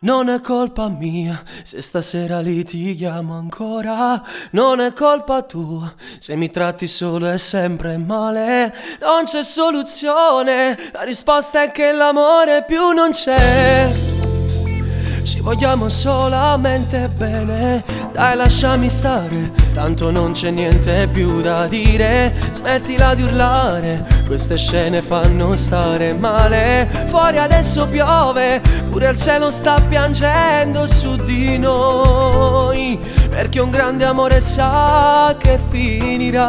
Non è colpa mia se stasera litighiamo ancora. Non è colpa tua se mi tratti solo e sempre male. Non c'è soluzione, la risposta è che l'amore più non c'è. Ci vogliamo solamente bene, dai lasciami stare, tanto non c'è niente più da dire. Smettila di urlare, queste scene fanno stare male. Fuori adesso piove, pure il cielo sta piangendo su di noi, perché un grande amore sa che finirà.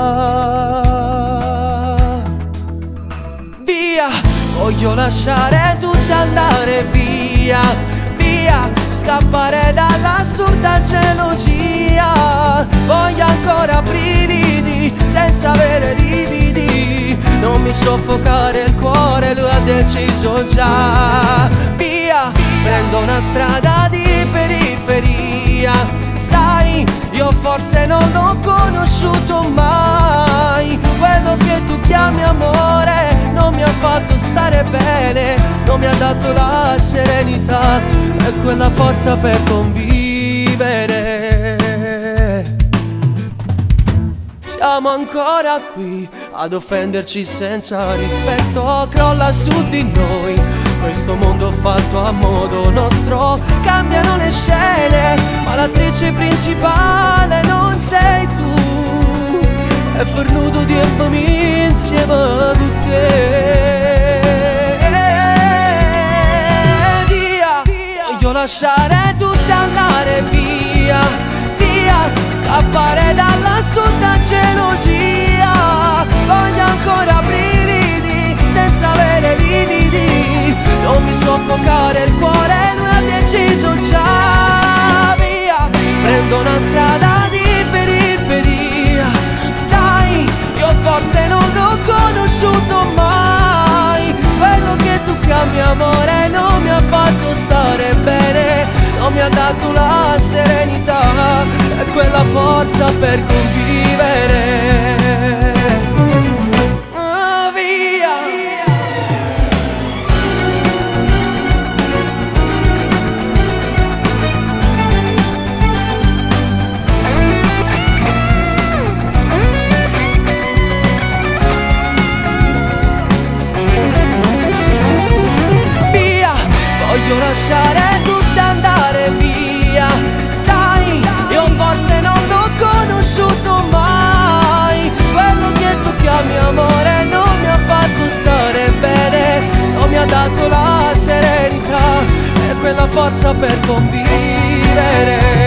Via, voglio lasciare tutto andare via, scappare dall'assurda gelosia. Voglio ancora brividi senza avere lividi. Non mi soffocare il cuore, lui ha deciso già. Via, prendo una strada di periferia. Sai, io forse non l'ho conosciuto mai. Quello che tu chiami amore non mi ha fatto stare bene, non mi ha dato la serenità e quella forza per convivere. Siamo ancora qui ad offenderci senza rispetto. Crolla su di noi questo mondo fatto a modo nostro. Cambiano le scene, ma l'attrice principale non sei tu. E fornuto di embami insieme con te. Via, voglio lasciare tutto andare via, via, scappare dall'assurda gelosia. Voglio ancora brividi senza avere lividi. Non mi soffocare il cuore, lui ha deciso già. Via, prendo una strada di periferia. Sai, io forse non l'ho conosciuto mai. Quello che tu chiami amore non mi ha fatto stare bene, non mi ha dato la serenità e quella forza per convivere. Voglio lasciare tutto andare via. Sai, io forse non l'ho conosciuto mai. Quello che tu chiami amore non mi ha fatto stare bene, non mi ha dato la serenità e quella forza per convivere.